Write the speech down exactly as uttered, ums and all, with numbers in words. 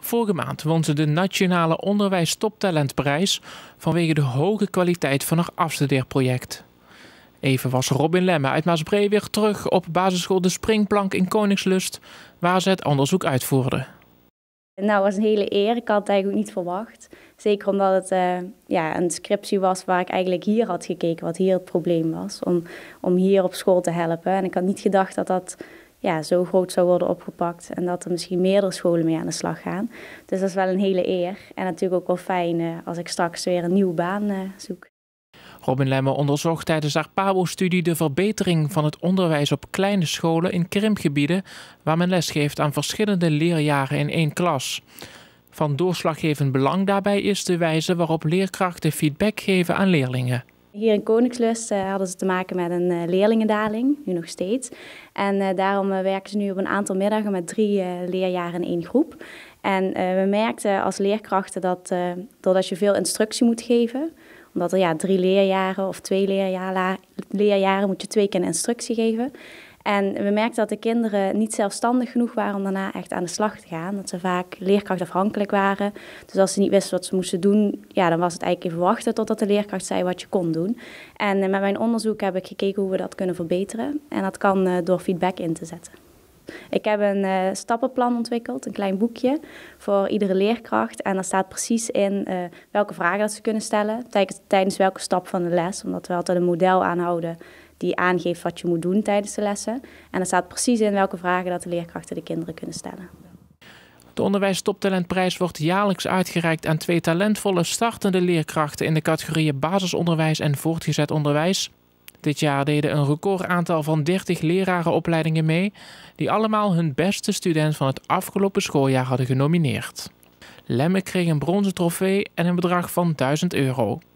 Vorige maand won ze de Nationale Onderwijs Toptalentprijs vanwege de hoge kwaliteit van haar afstudeerproject. Even was Robin Lemme uit Maasbree weer terug op basisschool De Springplank in Koningslust, waar ze het onderzoek uitvoerde. Nou, het was een hele eer. Ik had het eigenlijk ook niet verwacht. Zeker omdat het uh, ja, een scriptie was waar ik eigenlijk hier had gekeken, wat hier het probleem was. Om, om hier op school te helpen. En ik had niet gedacht dat dat ja, zo groot zou worden opgepakt. En dat er misschien meerdere scholen mee aan de slag gaan. Dus dat is wel een hele eer. En natuurlijk ook wel fijn uh, als ik straks weer een nieuwe baan uh, zoek. Robin Lemme onderzocht tijdens haar PABO-studie de verbetering van het onderwijs op kleine scholen in krimpgebieden waar men lesgeeft aan verschillende leerjaren in één klas. Van doorslaggevend belang daarbij is de wijze waarop leerkrachten feedback geven aan leerlingen. Hier in Koningslust uh, hadden ze te maken met een uh, leerlingendaling, nu nog steeds. En uh, daarom uh, werken ze nu op een aantal middagen met drie uh, leerjaren in één groep. En uh, we merkten als leerkrachten dat uh, doordat je veel instructie moet geven, omdat er ja, drie leerjaren of twee leerjaren, leerjaren moet je twee keer een instructie geven. En we merkten dat de kinderen niet zelfstandig genoeg waren om daarna echt aan de slag te gaan. Dat ze vaak leerkrachtafhankelijk waren. Dus als ze niet wisten wat ze moesten doen, ja, dan was het eigenlijk even wachten totdat de leerkracht zei wat je kon doen. En met mijn onderzoek heb ik gekeken hoe we dat kunnen verbeteren. En dat kan uh, door feedback in te zetten. Ik heb een uh, stappenplan ontwikkeld, een klein boekje voor iedere leerkracht. En daar staat precies in uh, welke vragen dat ze kunnen stellen tijdens, tijdens welke stap van de les. Omdat we altijd een model aanhouden die aangeeft wat je moet doen tijdens de lessen. En er staat precies in welke vragen dat de leerkrachten de kinderen kunnen stellen. De Onderwijs Toptalentprijs wordt jaarlijks uitgereikt aan twee talentvolle startende leerkrachten in de categorieën basisonderwijs en voortgezet onderwijs. Dit jaar deden een record aantal van dertig lerarenopleidingen mee, die allemaal hun beste student van het afgelopen schooljaar hadden genomineerd. Lemme kreeg een bronzen trofee en een bedrag van duizend euro.